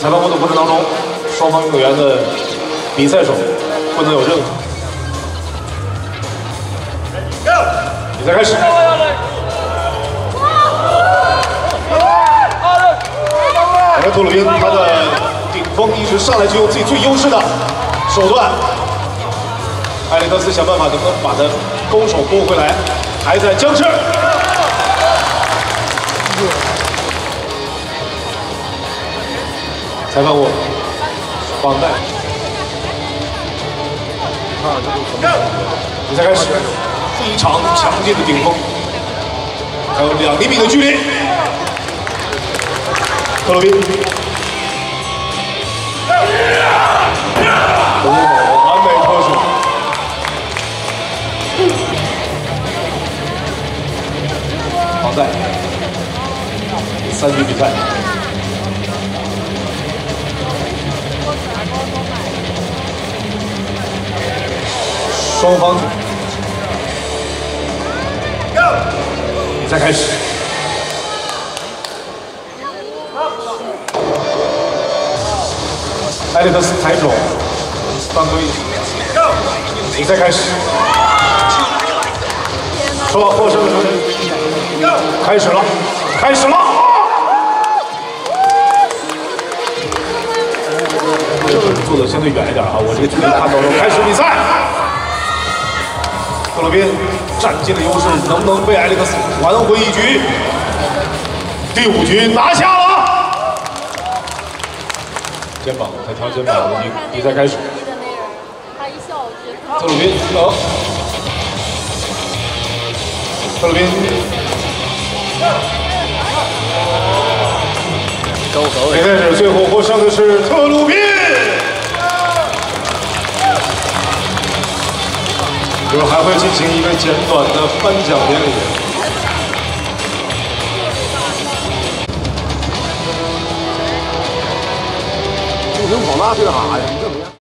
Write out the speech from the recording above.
裁判工作过程当中，双方运动员的比赛手不能有任何。比赛开始。而托鲁宾他的顶峰一直上来就用自己最优势的手段。艾利克斯想办法能不能把他勾手拨回来，还在僵持。裁判握绑带。比赛开始，非常强劲的顶峰，还有2厘米的距离。特鲁宾，完美脱手。绑带，3局比赛。双方比赛开始。艾利克斯抬手犯规，比赛开始。说到获胜的开始了，开始了。坐的相对远一点啊，我这个距离看到了。开始比赛。特鲁宾占尽了优势，能不能被艾利克斯挽回一局？第5局拿下了。肩膀，他调肩膀的问题。比赛开始。特鲁宾，特鲁宾，比赛是最后获胜的是特鲁宾。一会儿还会进行一个简短的颁奖典礼。 不行，跑那去干啥呀？